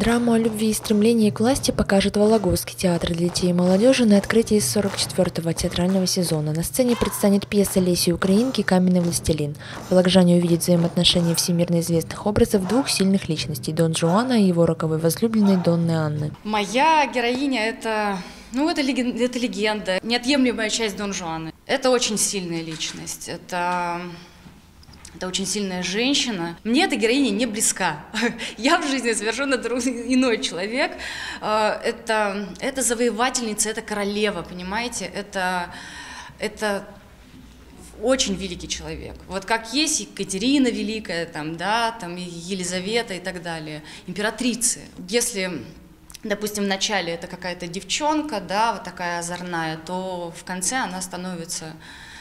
Драму о любви и стремлении к власти покажет Вологодский театр для детей и молодежи на открытии 44-го театрального сезона. На сцене предстанет пьеса Леси Украинки «Каменный властелин». Вологоджане увидят взаимоотношения всемирно известных образов двух сильных личностей – Дон Жуана и его роковой возлюбленной Донны Анны. Моя героиня – это легенда, неотъемлемая часть Дон Жуаны. Это очень сильная личность. Это очень сильная женщина. Мне эта героиня не близка. Я в жизни совершенно иной человек. Это завоевательница, это королева, понимаете? Это очень великий человек. Вот как есть Екатерина Великая, там Елизавета и так далее, императрицы. Если, допустим, в начале это какая-то девчонка, да, вот такая озорная, то в конце она становится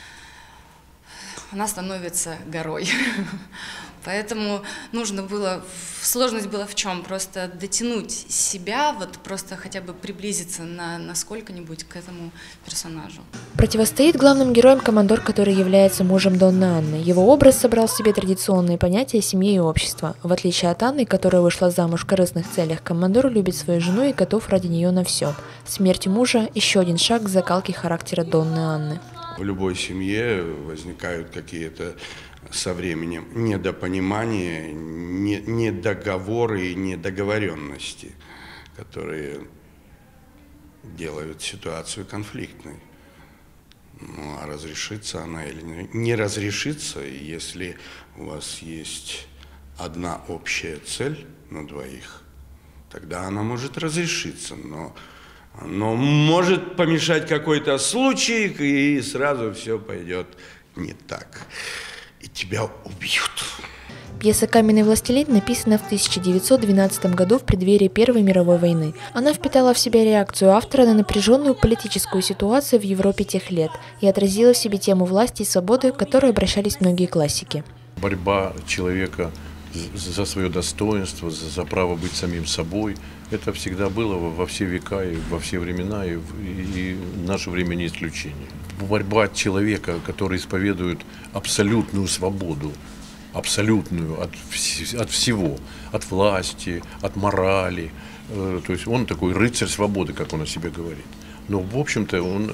горой. Поэтому сложность была в чем? Просто дотянуть себя, вот просто хотя бы приблизиться на сколько-нибудь к этому персонажу. Противостоит главным героям командор, который является мужем Донны Анны. Его образ собрал в себе традиционные понятия семьи и общества. В отличие от Анны, которая вышла замуж в корыстных целях, командор любит свою жену и готов ради нее на все. Смерть мужа – еще один шаг к закалке характера Донны Анны. В любой семье возникают какие-то со временем недопонимания, недоговоры и недоговоренности, которые делают ситуацию конфликтной. Ну, а разрешится она или не разрешится, если у вас есть одна общая цель на двоих, тогда она может разрешиться, но может помешать какой-то случай, и сразу все пойдет не так. И тебя убьют. Пьеса «Каменный властелин» написана в 1912 году в преддверии Первой мировой войны. Она впитала в себя реакцию автора на напряженную политическую ситуацию в Европе тех лет и отразила в себе тему власти и свободы, к которой обращались многие классики. Борьба человека за свое достоинство, за право быть самим собой. Это всегда было во все века и во все времена, и наше время не исключение. Борьба человека, который исповедует абсолютную свободу, абсолютную от всего, от власти, от морали. То есть он такой рыцарь свободы, как он о себе говорит. Но, в общем-то, он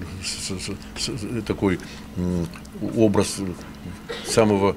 такой образ самого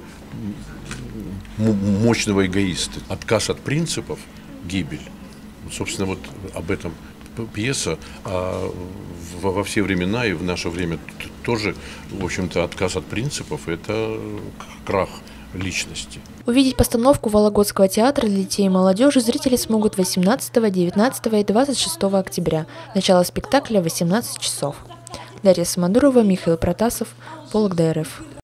мощного эгоиста. Отказ от принципов – гибель. Собственно, вот об этом пьеса, а во все времена и в наше время тоже, в общем-то, отказ от принципов – это крах личности. Увидеть постановку Вологодского театра для детей и молодежи зрители смогут 18, 19 и 26 октября. Начало спектакля в 18 часов. Дарья Самодурова, Михаил Протасов, Вологда РФ.